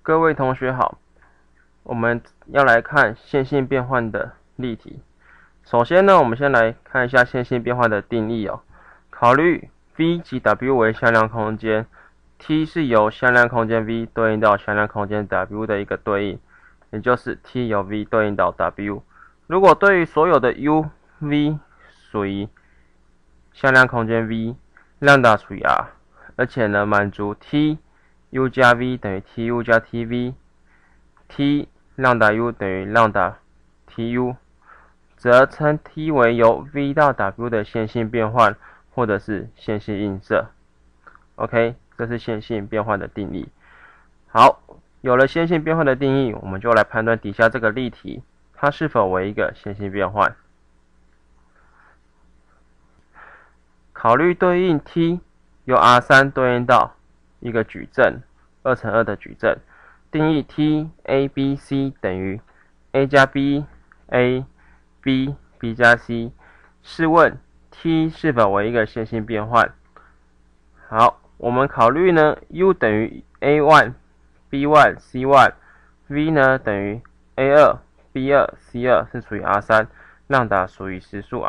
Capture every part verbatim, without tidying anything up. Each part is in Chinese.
各位同学好，我们要来看线性变换的例题。首先呢，我们先来看一下线性变换的定义哦。考虑 V 及 W 为向量空间 ，T 是由向量空间 V 对应到向量空间 W 的一个对应，也就是 T 由 V 对应到 W。如果对于所有的 U、V 属于向量空间 V， λ 属于 R， 而且呢满足 T U 加 V 等于 T U 加 T V，T λ U 等于λ T U， 则称 T 为由 V 到 W 的线性变换，或者是线性映射。OK， 这是线性变换的定义。好，有了线性变换的定义，我们就来判断底下这个例题，它是否为一个线性变换。考虑对应 T 由 R 三 对应到一个矩阵二乘二的矩阵，定义 T A B C 等于 A 加 B A B B 加 C。试问 T 是否为一个线性变换？好，我们考虑呢 U 等于 A 一 B 一 C 一 V 呢等于 A 二 B 二 C 二是属于 R 三， λ 属于实数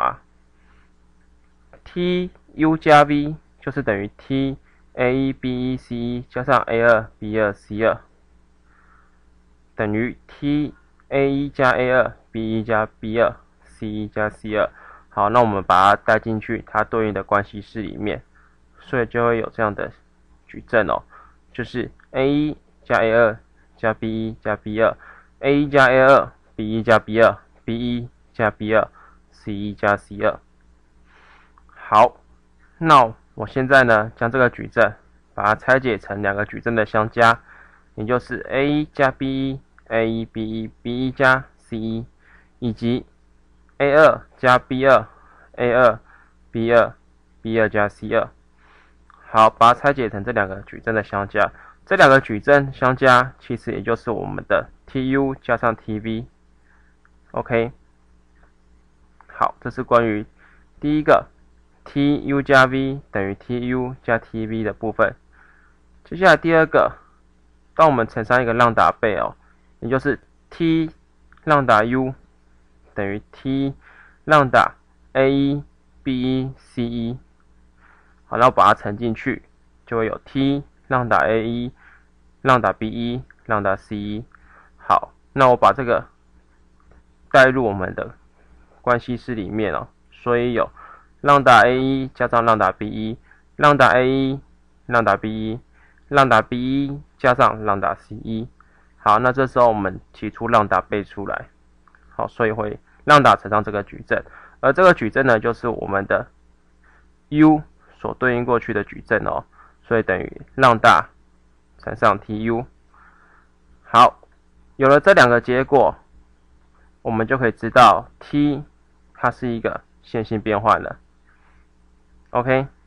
R。T U 加 V 就是等于 T A 一 B 一 C 一加上 A 二 B 二 C 二等于 T A 一 加 A 二 B 一 加 B 二 C 一 加 C 二。好，那我们把它带进去它对应的关系式里面，所以就会有这样的矩阵哦，就是 A 一 加 A 二 加 B 一 加 B 二 A 一 加 A 二 B 一 加 B 二 B 一 加 B 二 C 一 加 C 二。好，那我现在呢，将这个矩阵把它拆解成两个矩阵的相加，也就是 A 一 加 B 一 A 一 B 一 B 一 加 C 一， 以及 A 二 加 B 二 A 二 B 二 B 二 加 C 二。好，把它拆解成这两个矩阵的相加，这两个矩阵相加其实也就是我们的 T U 加上 T V。OK， 好，这是关于第一个T U 加 V 等于 T U 加 T V 的部分。接下来第二个，当我们乘上一个λ倍哦，也就是 T λ U 等于 T λ A 一 B 一 C 一。好，然后把它乘进去，就会有 T λ A 一 λ B 一 λ C 一。好，那我把这个带入我们的关系式里面哦，所以有λ A 一 加上λ B 一 λ A 一 λ B 一 λ B 一 加上λ C 一。好，那这时候我们提出λ倍出来，好，所以会λ乘上这个矩阵，而这个矩阵呢，就是我们的 U 所对应过去的矩阵哦，所以等于λ乘上 T U。好，有了这两个结果，我们就可以知道 T 它是一个线性变换了。OK。